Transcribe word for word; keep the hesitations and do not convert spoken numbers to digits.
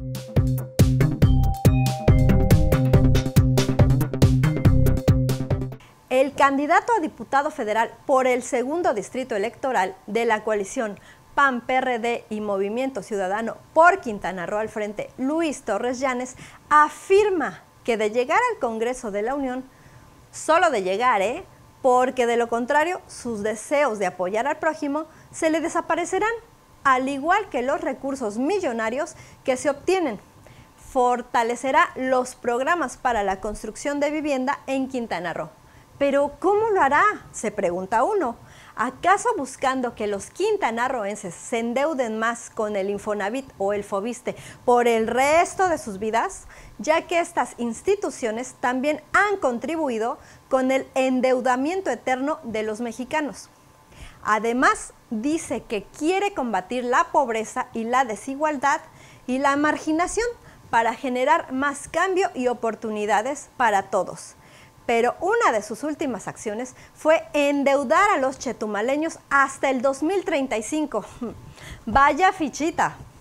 El candidato a diputado federal por el segundo distrito electoral de la coalición P A N, P R D y Movimiento Ciudadano por Quintana Roo al frente, Luis Torres Llanes, afirma que de llegar al Congreso de la Unión, solo de llegar, ¿eh? porque de lo contrario, sus deseos de apoyar al prójimo se le desaparecerán, al igual que los recursos millonarios que se obtienen. Fortalecerá los programas para la construcción de vivienda en Quintana Roo. ¿Pero cómo lo hará?, se pregunta uno. ¿Acaso buscando que los quintanarroenses se endeuden más con el Infonavit o el Fobiste por el resto de sus vidas? Ya que estas instituciones también han contribuido con el endeudamiento eterno de los mexicanos. Además, dice que quiere combatir la pobreza y la desigualdad y la marginación para generar más cambio y oportunidades para todos. Pero una de sus últimas acciones fue endeudar a los chetumaleños hasta el dos mil treinta y cinco. Vaya fichita.